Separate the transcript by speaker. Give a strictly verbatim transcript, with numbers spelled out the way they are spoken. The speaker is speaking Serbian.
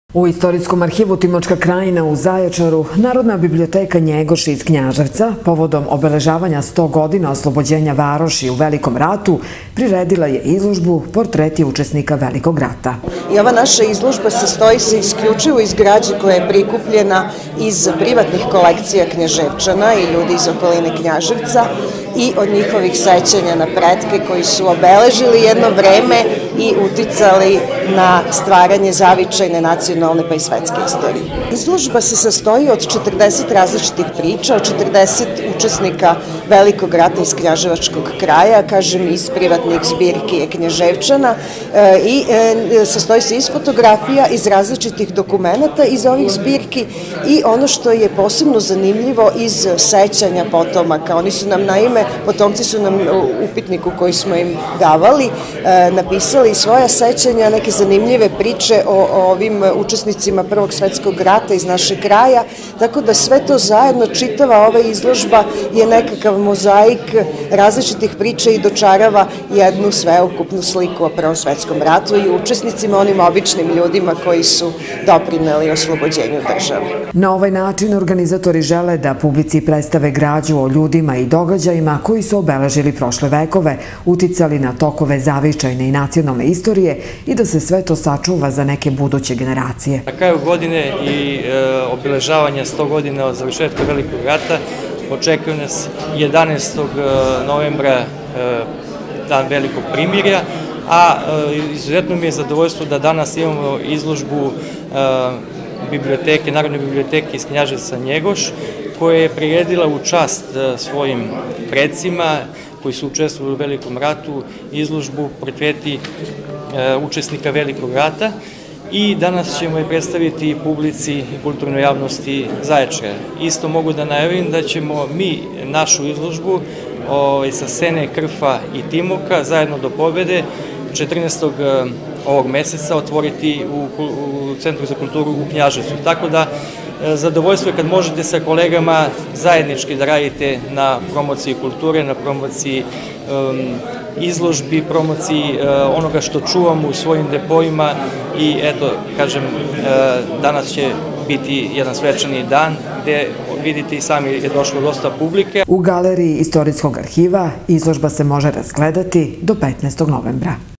Speaker 1: U Istorijskom arhivu Timočka krajina u Zaječaru Narodna biblioteka Njegoš iz Knjaževca povodom obeležavanja sto godina oslobođenja varoši u Velikom ratu priredila je izložbu Portreti učesnika Velikog rata.
Speaker 2: I ova naša izložba sastoji se isključivo iz građe koja je prikupljena iz privatnih kolekcija Knjaževčana i ljudi iz okoline Knjaževca i od njihovih sećanja na pretke koji su obeležili jedno vreme i uticali na stvaranje zavičajne nacionalne pa i svetske istorije. Izložba se sastoji od četrdeset različitih priča, od četrdeset učesnika Velikog rata iz Knjaževačkog kraja, kažem iz privatnih zbirki Knjaževčana i sastoji se iz fotografija, iz različitih dokumenata iz ovih zbirki i ono što je posebno zanimljivo iz sećanja potomaka. Oni su nam naime, potomci su nam u upitniku koji smo im davali napisali svoja sećanja, neke zanimljive priče o, o ovim učesnicima Prvog svetskog rata iz našeg kraja, tako da sve to zajedno, čitava ova izložba je nekakav mozaik različitih priča i dočarava jednu sveukupnu sliku o Prvom svetskom ratu i učesnicima, onim običnim ljudima koji su doprineli oslobođenju države.
Speaker 1: Na ovaj način organizatori žele da publici predstave građu o ljudima i događajima koji su obeležili prošle vekove, uticali na tokove zavičajne i nacionalne istorije i da se sve to sačuva za neke buduće generacije.
Speaker 3: Na kraju godine i e, obeležavanja sto godina od završetka Velikog rata očekuje nas jedanaestog novembra e, dan Velikog primirja, a e, izuzetno mi je zadovoljstvo da danas imamo izložbu e, biblioteke, Narodne biblioteke iz Knjaževca Njegoš, koja je priredila u čast svojim predsima koji su učestvovali u Velikom ratu izložbu Portreti učesnika Velikog rata i danas ćemo je predstaviti publici i kulturnoj javnosti Zaječara. Isto mogu da najavim da ćemo mi našu izložbu sa scene Krfa i Timoka zajedno do pobede četrnaestog ovog meseca otvoriti u Centru za kulturu u Knjaževcu. Tako da zadovoljstvo je kad možete sa kolegama zajednički da radite na promociji kulture, na promociji izložbi, promociji onoga što čuvamo u svojim depoima i eto, kažem, danas će biti jedan svečani dan gde vidite i sami je došlo dosta publike.
Speaker 1: U galeriji Istorijskog arhiva izložba se može razgledati do petnaestog novembra.